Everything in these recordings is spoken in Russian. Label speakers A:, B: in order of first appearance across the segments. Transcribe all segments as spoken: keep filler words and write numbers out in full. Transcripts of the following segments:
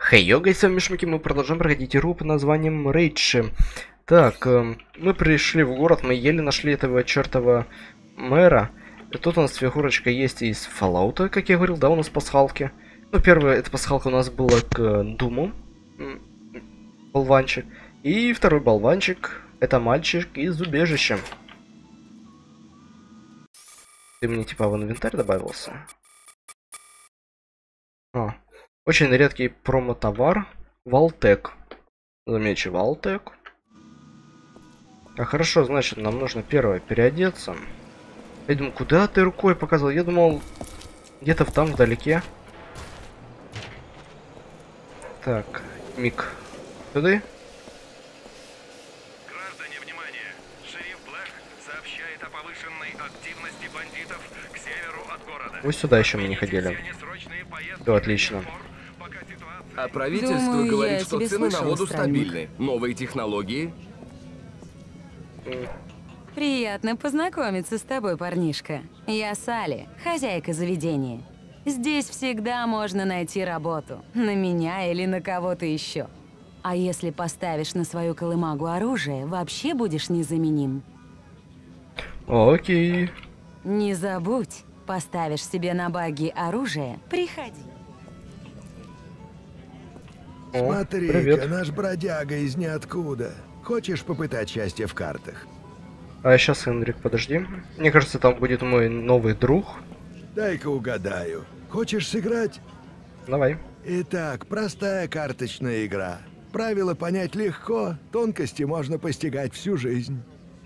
A: Хей, йога, с вами Мишмики, мы продолжаем проходить игру под названием Рейдж. Так, э, мы пришли в город, мы еле нашли этого чертова мэра. И тут у нас фигурочка есть из Fallout, как я говорил, да, у нас пасхалки. Ну, первая, эта пасхалка у нас была к Думу, болванчик. И второй болванчик, это мальчик из убежища. Ты мне типа в инвентарь добавился? А. Очень редкий промо-товар. Валтек. Замечу, Валтек. А хорошо, значит, нам нужно первое переодеться. Я думаю, куда ты рукой показывал? Я думал, где-то там вдалеке. Так, миг. Туда?
B: Граждане, внимание! Шериф Блэк сообщает о повышенной активности бандитов к северу от города.
A: Вы сюда еще мы не ходили. Да, отлично.
C: А правительство
D: Думаю,
C: говорит,
D: я
C: что
D: тебе
C: цены на
D: слышала,
C: воду
D: странник.
C: стабильны. Новые технологии.
D: Приятно познакомиться с тобой, парнишка. Я Салли, хозяйка заведения. Здесь всегда можно найти работу. На меня или на кого-то еще. А если поставишь на свою колымагу оружие, вообще будешь незаменим.
A: Окей.
D: Не забудь, поставишь себе на багги оружие, приходи.
A: О,
E: Смотри-ка,
A: привет.
E: наш бродяга из ниоткуда. Хочешь попытать счастье в картах?
A: А сейчас, Эндрик, подожди. Мне кажется, там будет мой новый друг.
E: Дай-ка угадаю. Хочешь сыграть?
A: Давай.
E: Итак, простая карточная игра. Правила понять легко, тонкости можно постигать всю жизнь.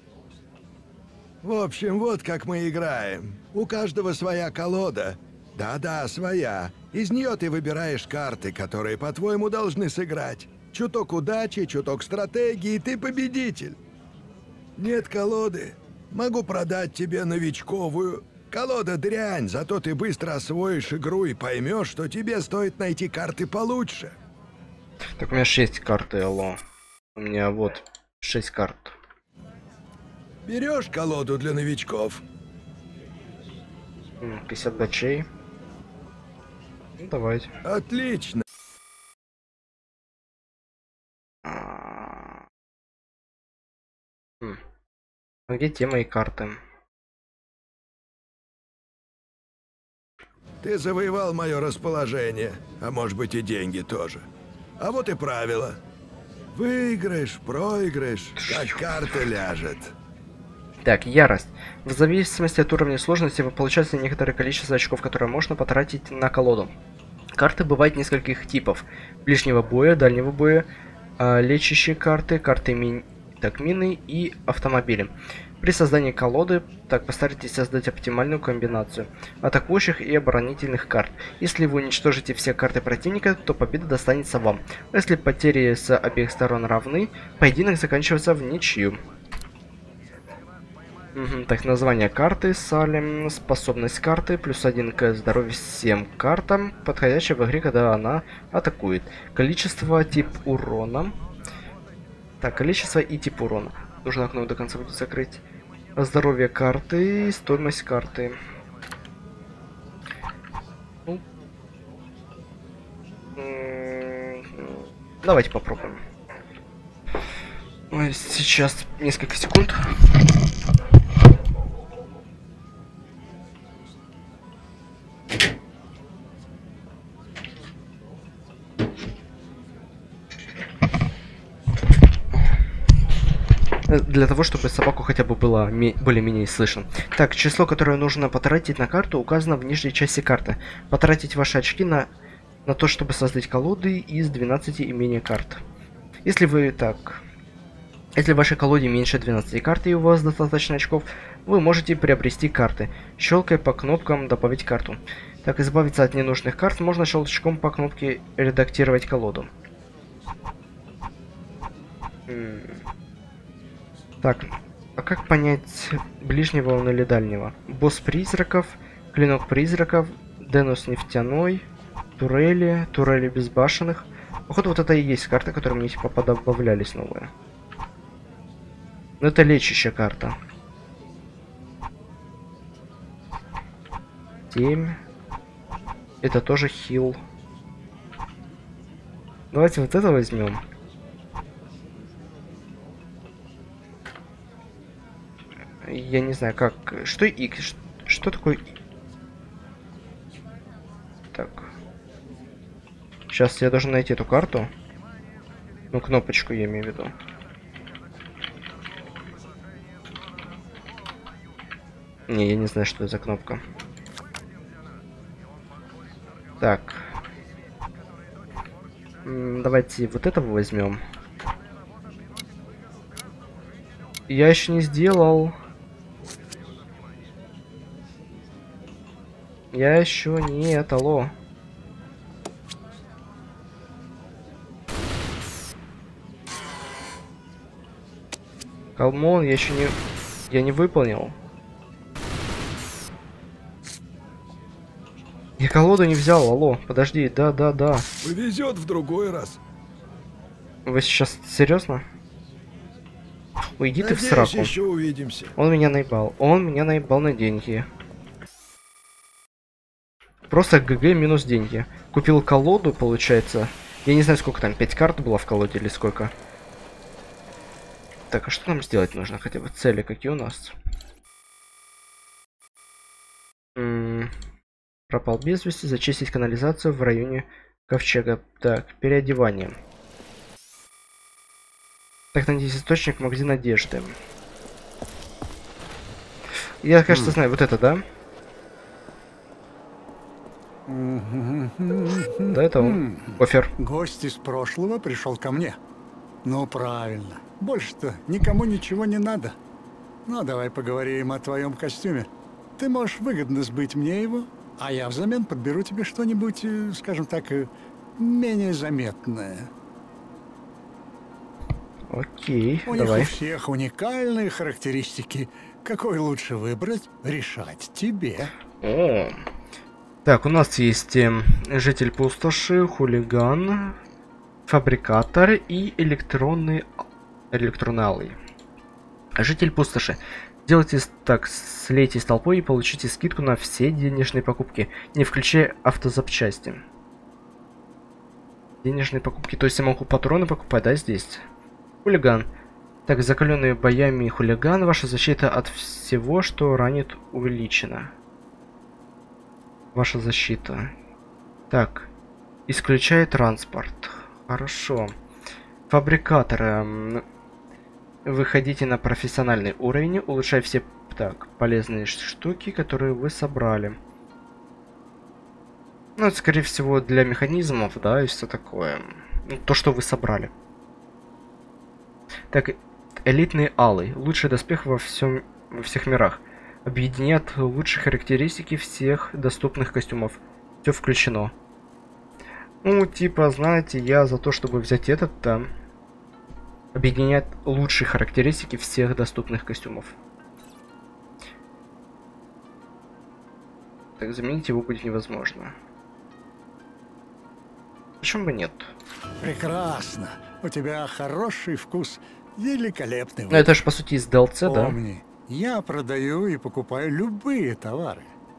E: В общем, вот как мы играем. У каждого своя колода. Да-да, своя. Из нее ты выбираешь карты, которые, по-твоему, должны сыграть. Чуток удачи, чуток стратегии, ты победитель. Нет колоды. Могу продать тебе новичковую. Колода дрянь, зато ты быстро освоишь игру и поймешь, что тебе стоит найти карты получше.
A: Так, у меня шесть карт, алло. У меня вот шесть карт.
E: Берешь колоду для новичков?
A: М, пятьдесят бачей. Ну, давайте.
E: Отлично.
A: А Хм. А где те мои карты?
E: Ты завоевал мое расположение, а может быть и деньги тоже. А вот и правила. Выиграешь, проиграешь, как карта ляжет.
A: Так, ярость. В зависимости от уровня сложности вы получаете некоторое количество очков, которые можно потратить на колоду. Карты бывают нескольких типов. Ближнего боя, дальнего боя, э, лечащие карты, карты ми... так, мины и автомобили. При создании колоды, так, постарайтесь создать оптимальную комбинацию атакующих и оборонительных карт. Если вы уничтожите все карты противника, то победа достанется вам. А если потери с обеих сторон равны, поединок заканчивается в ничью. Угу, так, название карты, Салем, способность карты, плюс один к здоровью всем картам, подходящая в игре, когда она атакует. Количество, тип урона. Так, количество и тип урона. Нужно окно до конца будет закрыть. Здоровье карты, стоимость карты. Ну. Давайте попробуем. Ой, сейчас несколько секунд. Для того, чтобы собаку хотя бы было более-менее слышно. Так, число, которое нужно потратить на карту, указано в нижней части карты. Потратить ваши очки на, на то, чтобы создать колоды из двенадцати и менее карт. Если вы так... Если в вашей колоде меньше двенадцати карт и у вас достаточно очков, вы можете приобрести карты, щелкая по кнопкам «Добавить карту». Так, избавиться от ненужных карт можно щелчком по кнопке «Редактировать колоду». Так, а как понять, ближнего он или дальнего? Босс призраков, клинок призраков, Денус нефтяной, турели, турели безбашенных. Походу, вот это и есть карта, которые мне типа подобавлялись новые. Но это лечащая карта. семь. Это тоже хил. Давайте вот это возьмем. Я не знаю, как... Что X? Что такое... Так. Сейчас я должен найти эту карту. Ну, кнопочку я имею в виду. Не, я не знаю, что это за кнопка. Так. М, давайте вот этого возьмем. Я еще не сделал. Я еще нет, алло. Калмон, я еще не... Я не выполнил. Я колоду не взял, алло, подожди, да-да-да.
E: Повезет в другой раз.
A: Вы сейчас серьезно? Уйди ты в
E: Надеюсь,
A: сраку.
E: еще увидимся.
A: Он меня наебал. Он меня наебал на деньги. Просто ГГ минус деньги. Купил колоду, получается. Я не знаю, сколько там, пять карт было в колоде или сколько. Так, а что нам сделать нужно? Хотя бы цели какие у нас? М-м, пропал без вести, зачистить канализацию в районе ковчега. Так, переодевание. Так, найдите источник, магазин одежды. Я, кажется, знаю, вот это, да? Да, это он. Офер.
F: Гость из прошлого пришел ко мне. Ну, правильно. Больше-то никому ничего не надо. Ну, давай поговорим о твоем костюме. Ты можешь выгодно сбыть мне его, а я взамен подберу тебе что-нибудь, э, скажем так, э, менее заметное.
A: Окей,
F: У
A: давай.
F: них у всех уникальные характеристики. Какой лучше выбрать, решать тебе.
A: О. Так, у нас есть э, житель пустоши, хулиган, фабрикатор и электронный электронный. Житель пустоши. Делайте так, слейтесь с толпой и получите скидку на все денежные покупки, не включая автозапчасти. Денежные покупки, то есть я могу патроны покупать, да, здесь? Хулиган. Так, закаленные боями хулиган, ваша защита от всего, что ранит, увеличена. Ваша защита. Так, исключай транспорт. Хорошо. Фабрикаторы. Выходите на профессиональный уровень, улучшай все так полезные штуки, которые вы собрали. Ну, это, скорее всего, для механизмов, да, и все такое. Ну, то, что вы собрали. Так, элитный алый. Лучший доспех во всем, во всех мирах. Объединят лучшие характеристики всех доступных костюмов. Все включено. Ну, типа, знаете, я за то, чтобы взять этот там. Объединять лучшие характеристики всех доступных костюмов. Так, заменить его будет невозможно. Почему бы нет?
F: Прекрасно. У тебя хороший вкус. Великолепный
A: Ну, это же, по сути, из ди эл си, да?
F: Помни, я продаю и покупаю любые товары.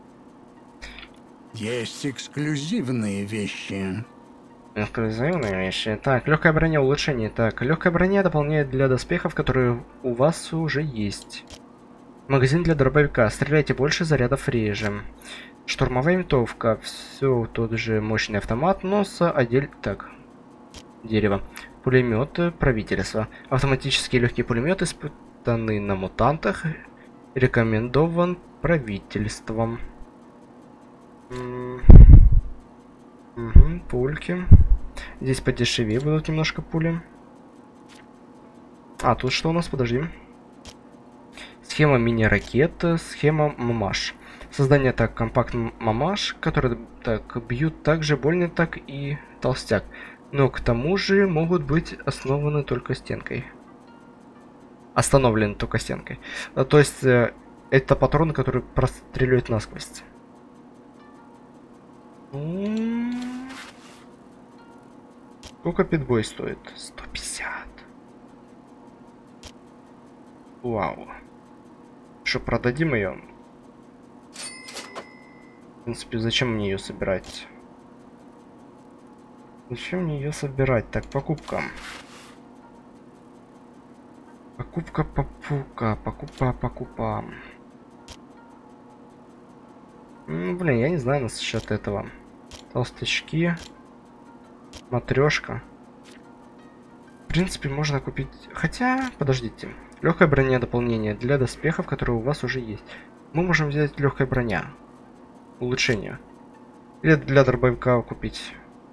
F: Есть эксклюзивные вещи.
A: Эксклюзивные вещи. Так, легкая броня, улучшение. Так, легкая броня дополняет для доспехов, которые у вас уже есть. Магазин для дробовика. Стреляйте больше, зарядов реже. Штурмовая винтовка. Все тот же мощный автомат, но с отдель... Так. Дерево. Пулеметы правительства. Автоматические легкие пулеметы испытаны на мутантах. Рекомендован правительством. Угу, пульки. Здесь подешевее будут немножко пули. А, тут что у нас? Подожди. Схема мини-ракеты, схема мамаш. Создание так компактный мамаш, которые так бьют так же больно, так и толстяк. Но к тому же могут быть основаны только стенкой. Остановлены только стенкой. А, то есть э, это патроны, которые простреливают насквозь. Сколько питбой стоит? сто пятьдесят. Вау. Что, продадим ее? В принципе, зачем мне ее собирать? Зачем мне ее собирать? Так, покупка. Покупка, покупка, покупа, покупа. Ну, блин, я не знаю насчет этого. Толстячки. Матрешка. В принципе, можно купить... Хотя, подождите. Легкая броня дополнение для доспехов, которые у вас уже есть. Мы можем взять легкая броня. Улучшение. Или для дробовика купить.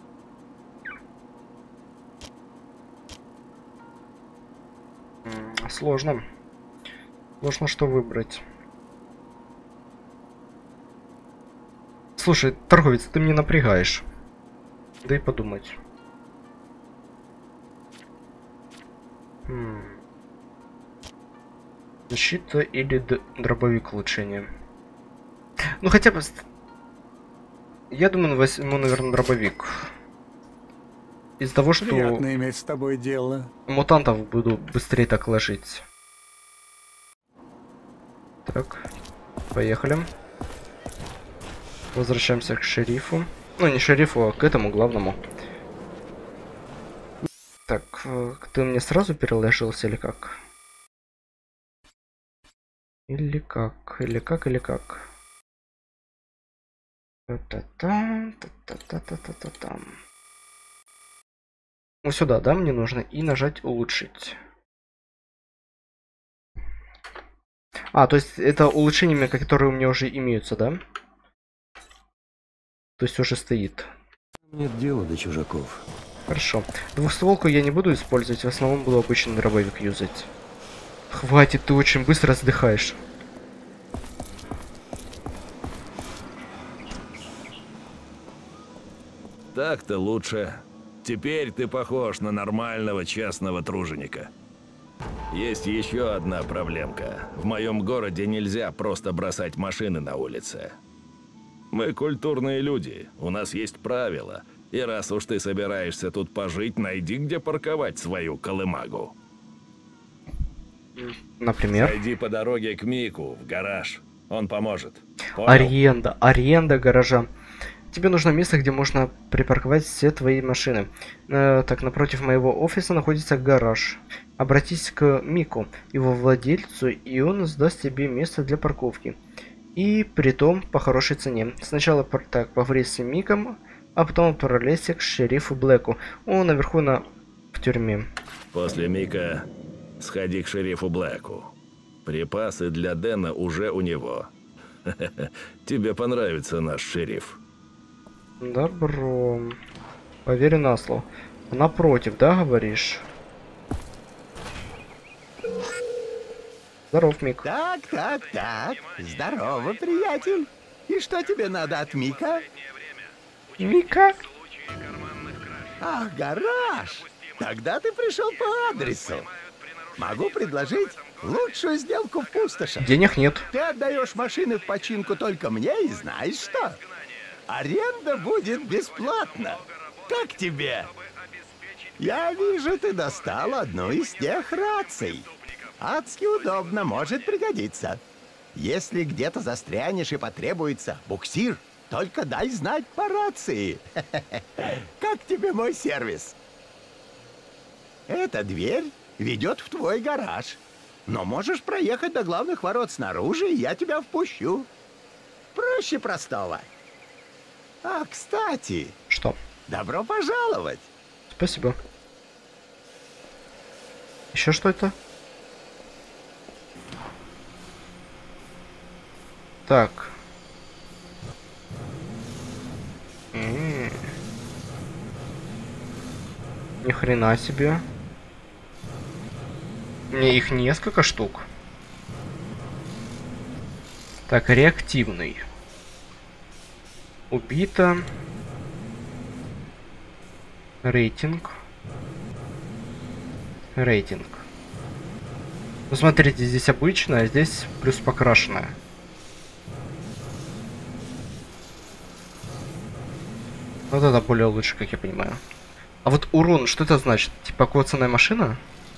A: Сложно. Сложно что выбрать. Слушай, торговец, ты мне напрягаешь. Дай подумать. М. Защита или дробовик улучшения. Ну хотя бы... Я думаю, возьму, наверное, дробовик. Из-за того, что...
F: Приятно иметь с тобой дело.
A: Мутантов буду быстрее так ложить. Так, поехали. Возвращаемся к шерифу. Ну, не шерифу, а к этому главному. Так, ты мне сразу переложился или как? Или как? Или как? Или как? Та-та-та, та-та-та-та-та-та. Ну сюда, да, мне нужно и нажать улучшить. А, то есть это улучшениями, которые у меня уже имеются, да? То есть уже стоит.
G: Нет дела до чужаков.
A: Хорошо. Двухстволку я не буду использовать, в основном буду обычный дробовик юзать. Хватит, ты очень быстро сдыхаешь.
H: Так-то лучше. Теперь ты похож на нормального честного труженика. Есть еще одна проблемка. В моем городе нельзя просто бросать машины на улице. Мы культурные люди, у нас есть правила. И раз уж ты собираешься тут пожить, найди, где парковать свою колымагу.
A: Например?
H: Зайди по дороге к Мику в гараж. Он поможет. Понял?
A: Аренда. Аренда гаража. Тебе нужно место, где можно припарковать все твои машины. Э, так, напротив моего офиса находится гараж. Обратись к Мику, его владельцу, и он сдаст тебе место для парковки. И притом по хорошей цене. Сначала так, поговори с Миком, а потом отправляйся к шерифу Блэку. Он наверху на... в тюрьме.
H: После Мика сходи к шерифу Блэку. Припасы для Дэна уже у него. Тебе понравится наш шериф.
A: Добро. Поверю на слово. Напротив, да, говоришь? Здоров, Мик.
I: Так, так, так. Здорово, приятель. И что тебе надо от Мика?
A: Мика?
I: Ах, гараж. Тогда ты пришел по адресу. Могу предложить лучшую сделку в пустошах.
A: Денег нет.
I: Ты отдаешь машины в починку только мне и знаешь что? Аренда будет бесплатна. Как тебе? Я вижу, ты достал одну из тех раций. Адски удобно, может пригодиться. Если где-то застрянешь и потребуется буксир, только дай знать по рации. Как тебе мой сервис? Эта дверь ведет в твой гараж. Но можешь проехать до главных ворот снаружи, и я тебя впущу. Проще простого. А, кстати.
A: Что?
I: Добро пожаловать.
A: Спасибо. Еще что это? Так. М-м-м. Ни хрена себе. Мне их несколько штук. Так, реактивный. Убито. Рейтинг. Рейтинг. Ну, смотрите, здесь обычная, а здесь плюс покрашенная. Вот это более лучше, как я понимаю. А вот урон, что это значит? Типа коцанная машина?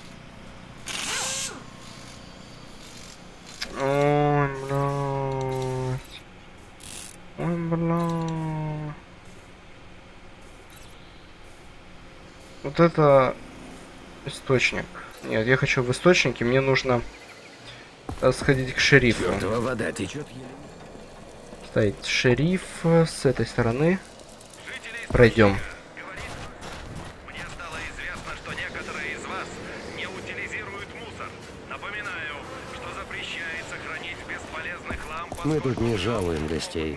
A: Ой, блядь. Ой, блядь. Вот это источник. Нет, я хочу в источнике. Мне нужно сходить к шерифу.
C: Чёртова вода течет.
A: Стоит шериф с этой стороны. Пройдем.
B: Мне стало известно, что некоторые из вас не утилизируют мусор. Напоминаю, что запрещается хранить бесполезный хлам.
G: Мы тут не жалуем гостей.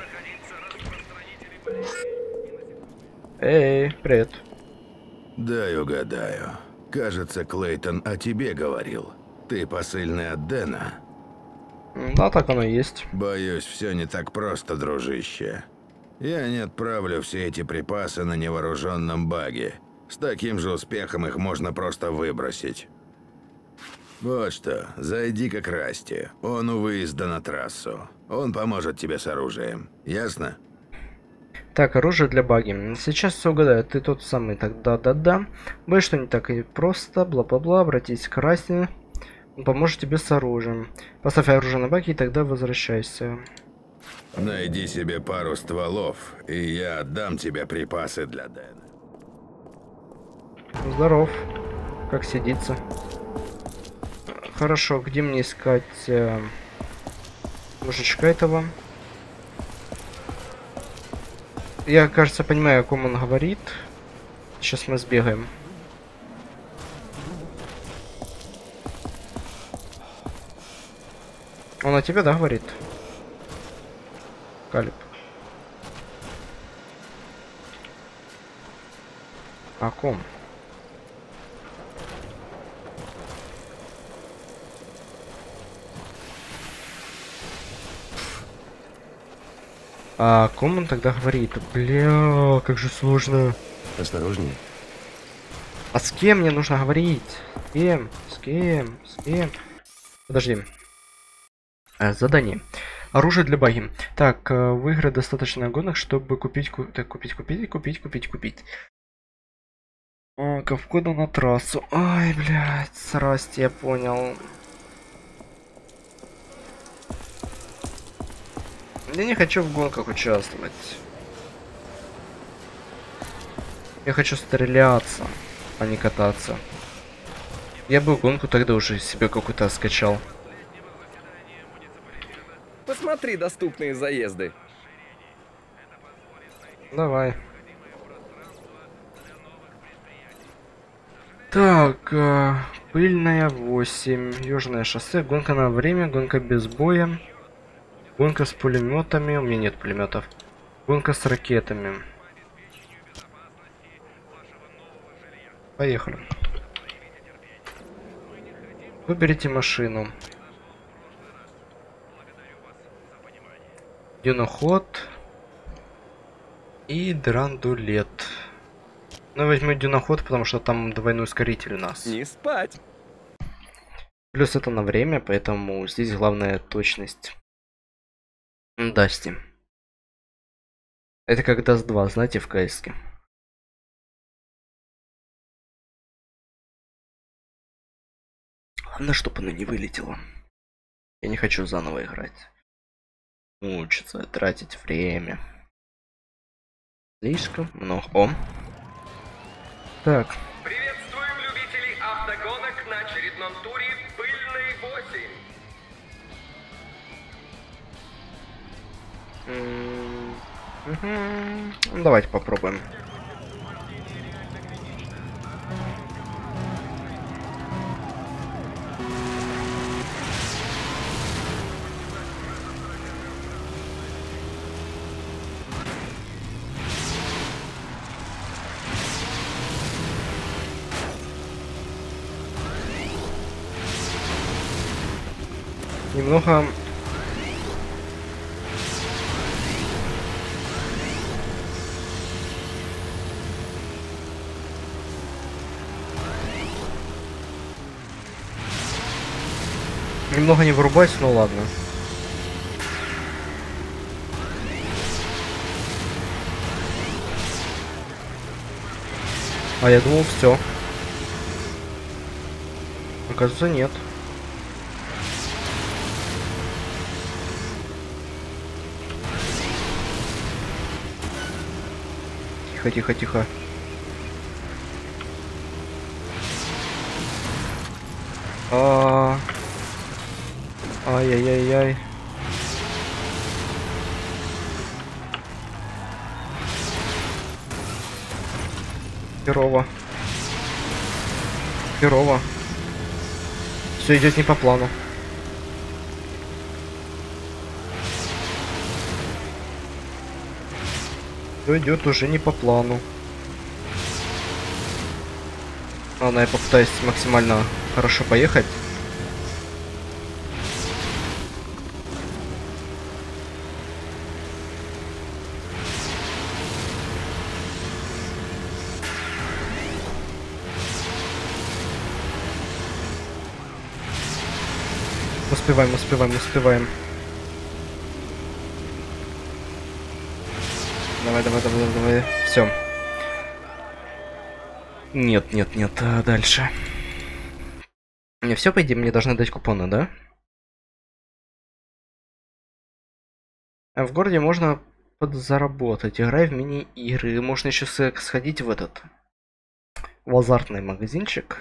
A: Эй, привет.
H: Дай угадаю. Кажется, Клейтон о тебе говорил. Ты посыльный от Дэна.
A: Да, так оно и есть.
H: Боюсь, все не так просто, дружище. Я не отправлю все эти припасы на невооруженном баге. С таким же успехом их можно просто выбросить. Вот что, зайди к Расти. Он у выезда на трассу. Он поможет тебе с оружием. Ясно?
A: Так, оружие для баги. Сейчас все угадаю. Ты тот самый. Так, да-да-да. Боюсь, что не так и просто. Бла-бла-бла. Обратись к Расти. Он поможет тебе с оружием. Поставь оружие на баги и тогда возвращайся.
H: Найди себе пару стволов, и я отдам тебе припасы для Дэна.
A: Здоров. Как сидится? Хорошо, где мне искать э, мужичка этого? Я, кажется, понимаю, о ком он говорит. Сейчас мы сбегаем. Он о тебе, да, говорит? Калиб. О ком? А о ком он тогда говорит? Бля, как же сложно.
G: Осторожнее.
A: А с кем мне нужно говорить? С кем? С кем? С кем? Подожди. А, задание. Оружие для баги. Так, выиграть достаточно гонок, чтобы купить, ку так, купить, купить, купить, купить, купить. Как входа на трассу. Ай, блядь, срасти, я понял. Я не хочу в гонках участвовать. Я хочу стреляться, а не кататься. Я бы гонку тогда уже себе какую-то скачал.
C: Посмотри доступные заезды.
A: Давай. Так, э, пыльная восемь, южное шоссе, гонка на время, гонка без боя, гонка с пулеметами, у меня нет пулеметов, гонка с ракетами. Поехали. Выберите машину. Дюноход и драндулет. Ну, возьму дюноход, потому что там двойной ускоритель у нас.
C: Не спать.
A: Плюс это на время, поэтому здесь главная точность. Дасти. Это как даст два, знаете, в кс-ке. Главное, чтобы она не вылетела. Я не хочу заново играть. Мучиться, тратить время. Слишком много. О. Так.
B: Приветствуем любителей автогонок на очередном туре «Пыльный восемь».
A: Mm-hmm. Давайте попробуем. Немного немного не вырубайся, но ладно. А я думал, все. Оказывается, нет. Тихо, тихо, тихо. А... Ай-яй-яй-яй. Херово. Херово. Все идет не по плану. Все идет уже не по плану. Ладно, я попытаюсь максимально хорошо поехать. Успеваем, успеваем, успеваем. Давай, давай, давай, давай. Все. Нет, нет, нет, а дальше. Не все, по идее, мне должны дать купоны, да? А в городе можно подзаработать, играя в мини-игры. Можно еще сходить в этот, в азартный магазинчик.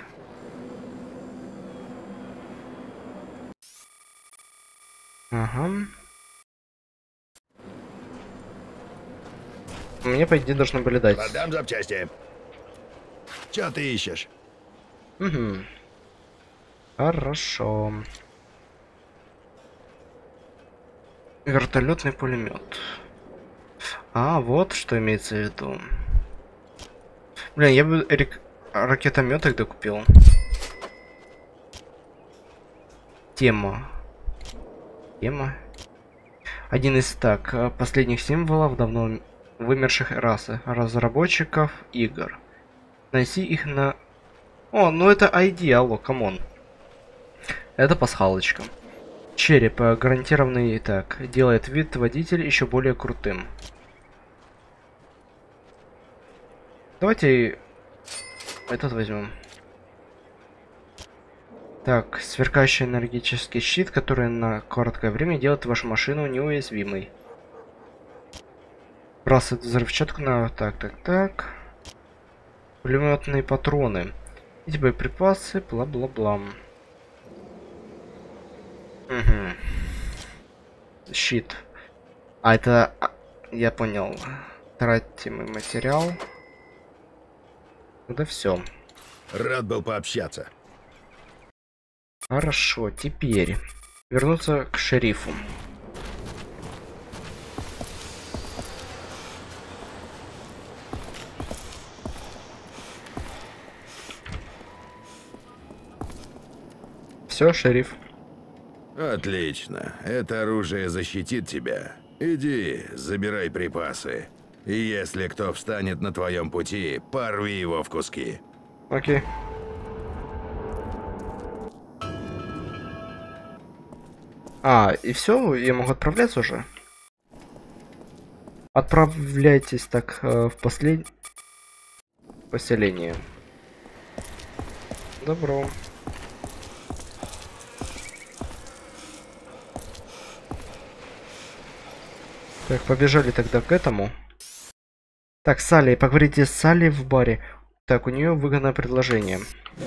A: Ага. Мне, по идее, должны были дать.
E: Продам запчасти. Чё ты ищешь?
A: Угу. Хорошо. Вертолетный пулемет. А, вот что имеется в виду. Блин, я бы рек... ракетомет тогда купил. Тема. Тема. Один из так последних символов давно вымерших расы разработчиков игр. Найти их на... О, ну это ай ди, алло, камон. Это пасхалочка. Череп гарантированный, так, делает вид водителя еще более крутым. Давайте этот возьмем. Так, сверкающий энергетический щит, который на короткое время делает вашу машину неуязвимой. Бросает взрывчатку на... Так, так, так. Пулеметные патроны. Эти боеприпасы, бла-бла-бла. Угу. Щит. А это... Я понял. Тратимый материал. Да все.
E: Рад был пообщаться.
A: Хорошо, теперь вернуться к шерифу. Все, шериф.
J: Отлично. Это оружие защитит тебя. Иди, забирай припасы. И если кто встанет на твоем пути, порви его в куски.
A: Окей. А, и все, я могу отправляться уже. Отправляйтесь так э, в послед... поселение. Добро. Так, побежали тогда к этому. Так, Салли, поговорите с Салли в баре. Так, у нее выгодное предложение.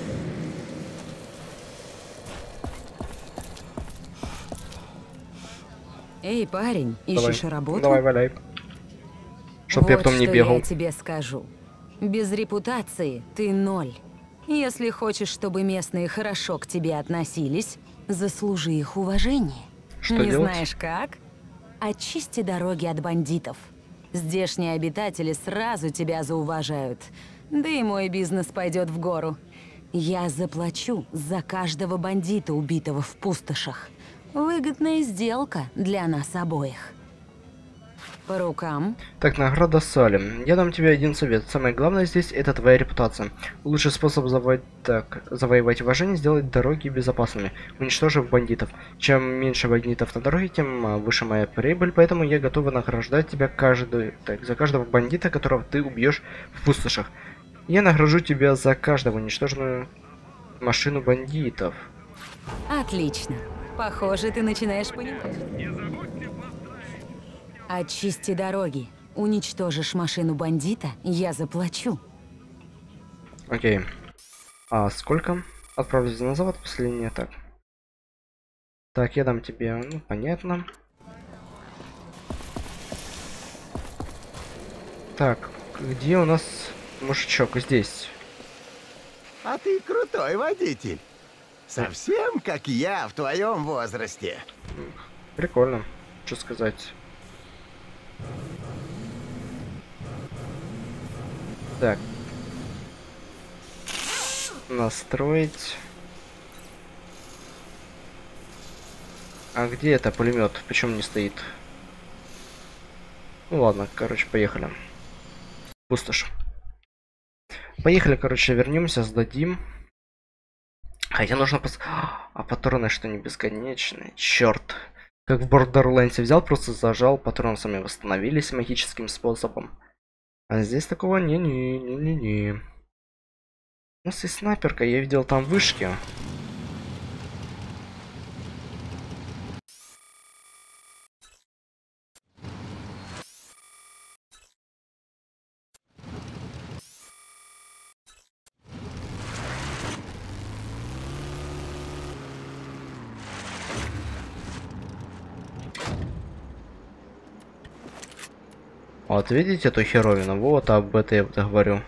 D: Эй, парень,
A: Давай.
D: ищешь работу?
A: Давай, валяй. Чтоб
D: Вот
A: я потом не
D: что
A: бегал.
D: я тебе скажу. Без репутации ты ноль. Если хочешь, чтобы местные хорошо к тебе относились, заслужи их уважение.
A: Что
D: не
A: делать?
D: знаешь как? Очисти дороги от бандитов. Здешние обитатели сразу тебя зауважают. Да и мой бизнес пойдет в гору. Я заплачу за каждого бандита, убитого в пустошах. Выгодная сделка для нас обоих. По рукам.
A: Так, награда Салли. Я дам тебе один совет. Самое главное здесь это твоя репутация. Лучший способ заво... так, завоевать уважение — сделать дороги безопасными, уничтожив бандитов. Чем меньше бандитов на дороге, тем выше моя прибыль, поэтому я готова награждать тебя каждую, так, за каждого бандита, которого ты убьешь в пустошах. Я награжу тебя за каждого уничтоженную машину бандитов.
D: Отлично. Похоже, ты начинаешь понимать. Очисти дороги. Уничтожишь машину бандита, я заплачу.
A: Окей. А сколько? отправлюсь на завод последнее. Так. Так, я дам тебе, ну, понятно. Так, где у нас мужичок? Здесь.
I: А ты крутой водитель. Совсем как я в твоем возрасте.
A: Прикольно, что сказать. Так. Настроить. А где это пулемет? Почему не стоит? Ну ладно, короче, поехали. Пустошь. Поехали, короче, вернемся, сдадим. Хотя нужно пос... А патроны что, не бесконечные? Черт. Как в Borderlands взял, просто зажал, патроны сами восстановились магическим способом. А здесь такого не-не-не-не-не. У нас есть снайперка, я видел там вышки. Вот видите эту херовину? Вот об этом я вот говорю.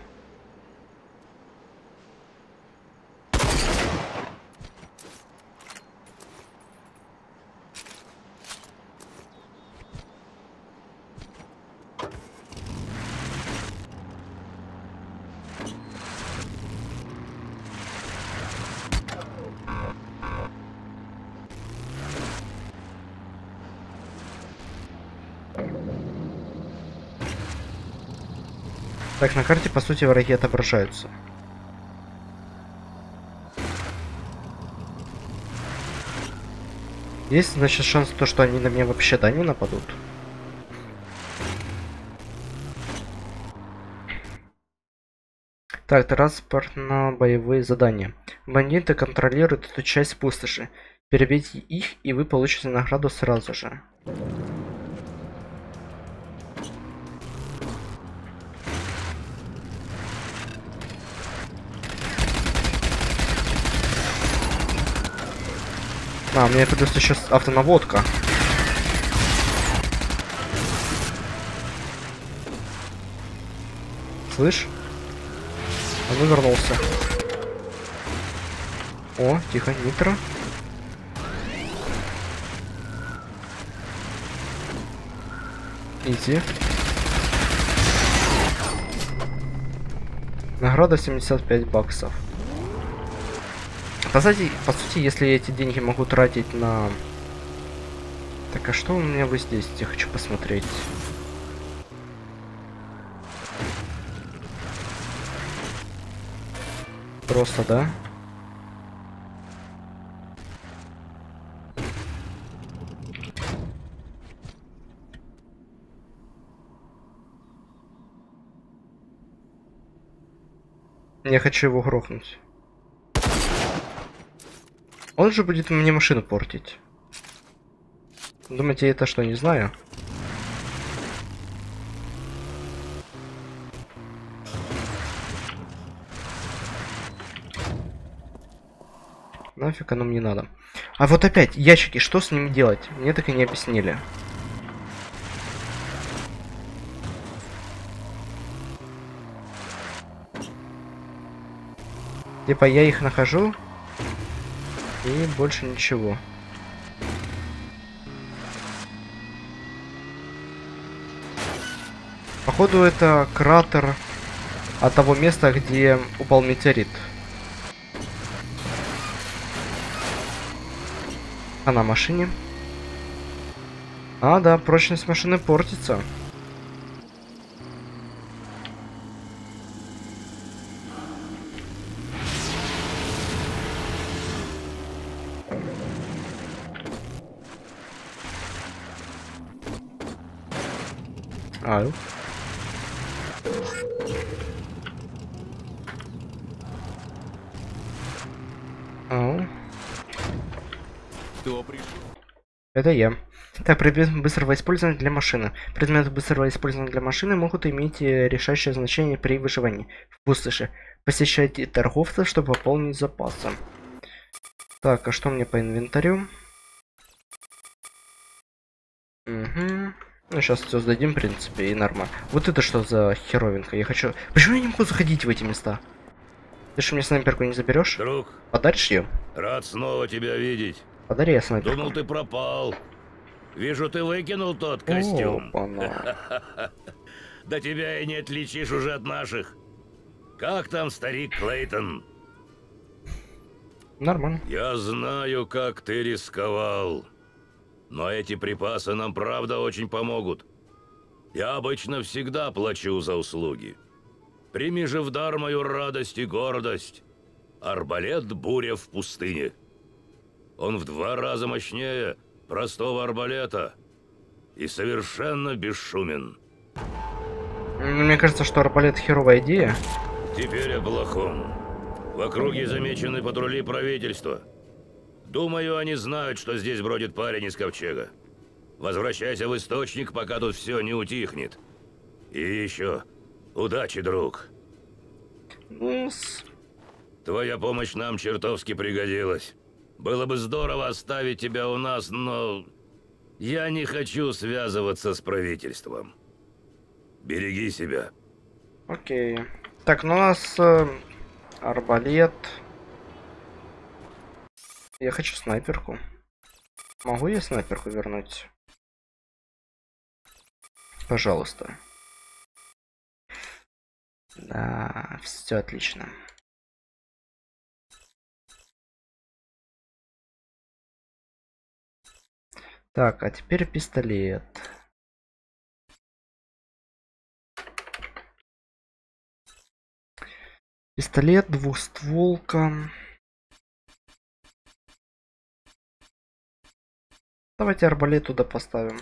A: Так, на карте, по сути, враги отображаются. Есть, значит, шанс то, что они на меня вообще-то не нападут. Так, транспортно-боевые задания. Бандиты контролируют эту часть пустоши. Перебейте их, и вы получите награду сразу же. А, мне придется сейчас автонаводка. Слышь? Он вернулся. О, тихо, нитро. Иди. Награда семьдесят пять баксов. По сути, по сути, если я эти деньги могу тратить на... Так, а что у меня вот здесь? Я хочу посмотреть. Просто, да? Я хочу его грохнуть. Он же будет мне машину портить. Думаете, это что, не знаю? Нафиг оно мне надо. А вот опять, ящики, что с ними делать? Мне так и не объяснили. Типа я их нахожу. И больше ничего. Походу это кратер от того места, где упал метеорит. А на машине? А, да, прочность машины портится. Ау. Ау.
K: Кто пришел?
A: Это я. Так, предмет быстрого использования для машины. Предметы быстрого использования для машины могут иметь решающее значение при выживании в пустоши. Посещайте торговцев, чтобы пополнить запасы. Так, а что мне по инвентарю? Угу. Ну, сейчас все сдадим, в принципе, и нормально. Вот это что за херовинка? Я хочу... Почему я не могу заходить в эти места? Ты же мне снайперку не заберешь?
H: Друг.
A: Подаришь ее?
H: Рад снова тебя видеть.
A: Подари я снайперку.
H: Думал, ты пропал. Вижу, ты выкинул тот костюм. Да тебя и не отличишь уже от наших. Как там старик Клейтон?
A: Нормально.
H: Я знаю, как ты рисковал. Но эти припасы нам правда очень помогут. Я обычно всегда плачу за услуги. Прими же в дар мою радость и гордость. Арбалет «Буря в пустыне». Он в два раза мощнее простого арбалета и совершенно бесшумен.
A: Мне кажется, что арбалет херовая идея.
H: Теперь о плохом. В округе замечены патрули правительства. Думаю, они знают, что здесь бродит парень из ковчега. Возвращайся в источник, пока тут все не утихнет. И еще, удачи, друг.
A: Ну, с...
H: Твоя помощь нам чертовски пригодилась. Было бы здорово оставить тебя у нас, но... Я не хочу связываться с правительством. Береги себя.
A: Окей. Так, ну у нас э, арбалет. Я хочу снайперку. Могу я снайперку вернуть? Пожалуйста. Да, все отлично. Так, а теперь пистолет. Пистолет, двухстволка. Давайте арбалет туда поставим.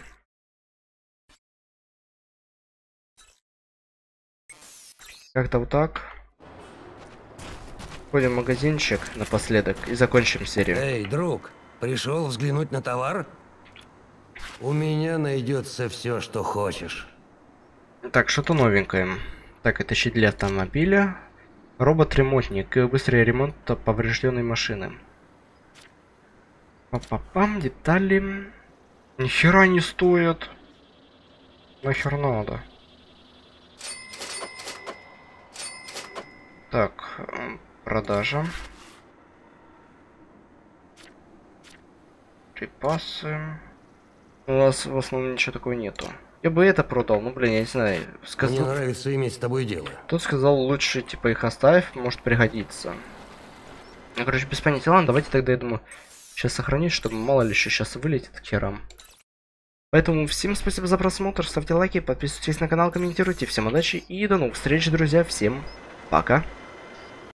A: Как-то вот так. Ходим в магазинчик напоследок и закончим серию.
K: Эй, друг, пришел взглянуть на товар? У меня найдется все, что хочешь.
A: Так, что-то новенькое. Так, это щит для автомобиля. Робот-ремонтник. Быстрый ремонт поврежденной машины. Па-па-пам, детали. Нихера не стоят. Нахер надо. Так, продажа. Припасы. У нас в основном ничего такого нету. Я бы это продал, ну блин, я не знаю. Сказал...
K: Мне нравится иметь с тобой дело.
A: Тут сказал, лучше типа их оставь, может пригодится. Ну, короче, без понятия. Ладно, давайте тогда, я думаю, сейчас сохранить, чтобы мало ли еще сейчас вылетит к херам. Поэтому всем спасибо за просмотр, ставьте лайки, подписывайтесь на канал, комментируйте. Всем удачи и до новых встреч, друзья. Всем пока.